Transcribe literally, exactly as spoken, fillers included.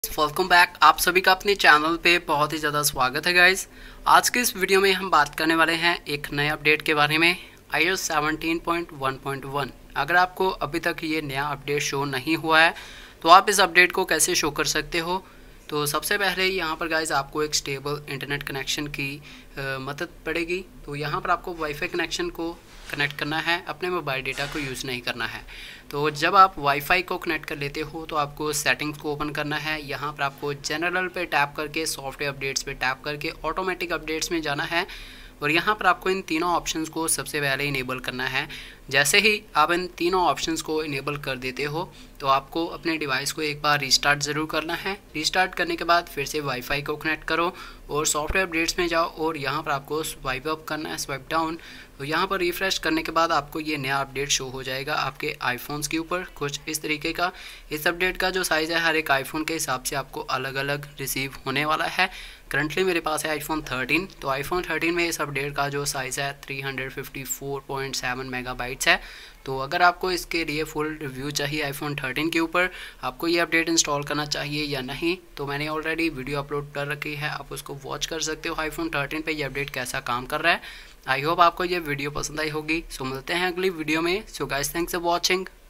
Welcome back. आप सभी का अपने चैनल पे बहुत ही ज़्यादा स्वागत है गाइस। आज के इस वीडियो में हम बात करने वाले हैं एक नए अपडेट के बारे में, I O S seventeen point one point one. अगर आपको अभी तक ये नया अपडेट शो नहीं हुआ है तो आप इस अपडेट को कैसे शो कर सकते हो। तो सबसे पहले यहाँ पर गाइस आपको एक स्टेबल इंटरनेट कनेक्शन की आ, मदद पड़ेगी। तो यहाँ पर आपको वाईफाई कनेक्शन को कनेक्ट करना है, अपने मोबाइल डेटा को यूज़ नहीं करना है। तो जब आप वाईफाई को कनेक्ट कर लेते हो तो आपको सेटिंग्स को ओपन करना है। यहाँ पर आपको जनरल पे टैप करके सॉफ्टवेयर अपडेट्स पे टैप करके ऑटोमेटिक अपडेट्स में जाना है और यहाँ पर आपको इन तीनों ऑप्शंस को सबसे पहले इनेबल करना है। जैसे ही आप इन तीनों ऑप्शंस को इनेबल कर देते हो तो आपको अपने डिवाइस को एक बार रीस्टार्ट ज़रूर करना है। रीस्टार्ट करने के बाद फिर से वाईफाई को कनेक्ट करो और सॉफ्टवेयर अपडेट्स में जाओ और यहाँ पर आपको स्वाइप अप करना है, स्वाइप डाउन। तो यहाँ पर रिफ़्रेश करने के बाद आपको ये नया अपडेट शो हो जाएगा आपके आईफोन्स के ऊपर कुछ इस तरीके का। इस अपडेट का जो साइज़ है हर एक आईफोन के हिसाब से आपको अलग अलग रिसीव होने वाला है। करंटली मेरे पास है आईफोन थर्टीन, तो आईफोन थर्टीन में इस अपडेट का जो साइज़ है three fifty four point seven megabytes है। तो अगर आपको इसके लिए फुल रिव्यू चाहिए आईफोन थर्टीन के ऊपर, आपको ये अपडेट इंस्टॉल करना चाहिए या नहीं, तो मैंने ऑलरेडी वीडियो अपलोड कर रखी है, आप उसको वॉच कर सकते हो आईफोन थर्टीन पे ये अपडेट कैसा काम कर रहा है। आई होप आपको ये वीडियो पसंद आई होगी। सो मिलते हैं अगली वीडियो में। So guys, thanks for watching.